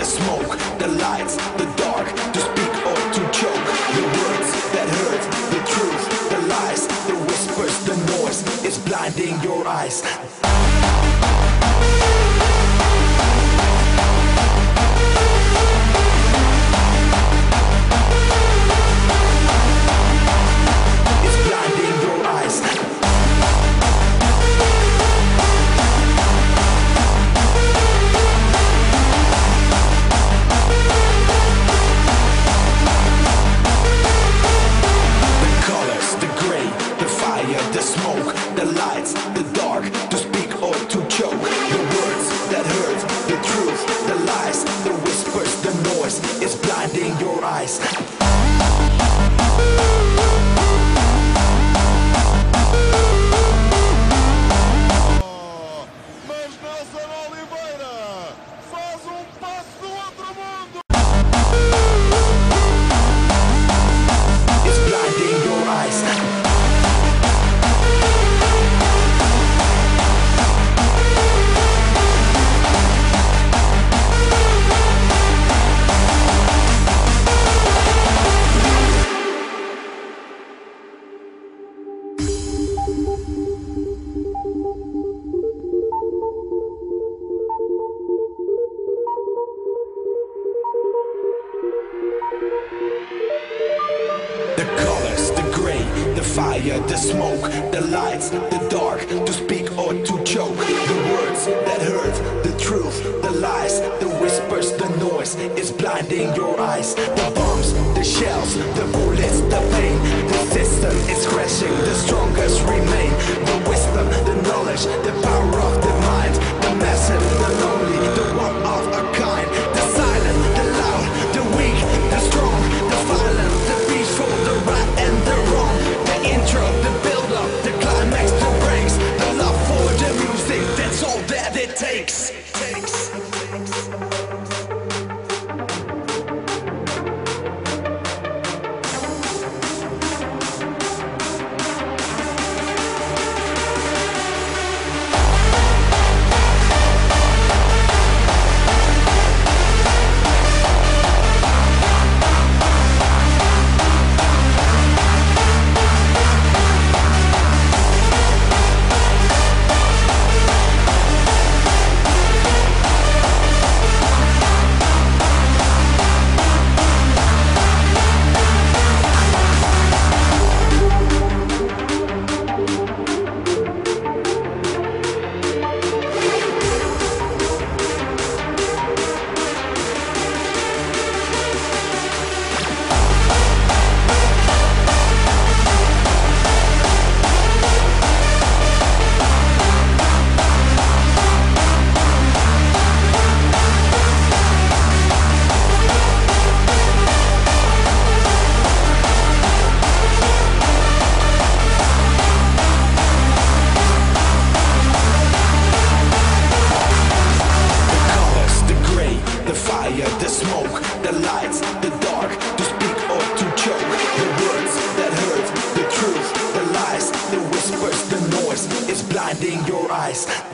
smoke, the lights, the dark, to speak or to choke. The words that hurt, the truth, the lies, the whispers, the noise is blinding your eyes. The smoke, the lights, the dark, to speak or to choke. The words that hurt, the truth, the lies, the whispers, the noise is blinding your eyes. Mas Nelson Oliveira faz passo do outro mundo. It's blinding your eyes. The colors, the gray, the fire, the smoke, the lights, the dark, to speak or to choke. The words that hurt, the truth, the lies, the whispers, the noise is blinding your eyes. The bombs, the shells, the bullets, the pain, the system is crashing, the strongest remain. The wisdom, the knowledge, the power of the mind, the massive, the lonely, the one of a kind, the silent, the loud, the weak, the strong, the violent, the peaceful, the right and the wrong, the intro, the build-up, the climax, the breaks, the love for the music, that's all that it takes. The smoke, the lights, the dark, to speak or to choke. The words that hurt, the truth, the lies, the whispers, the noise is blinding your eyes.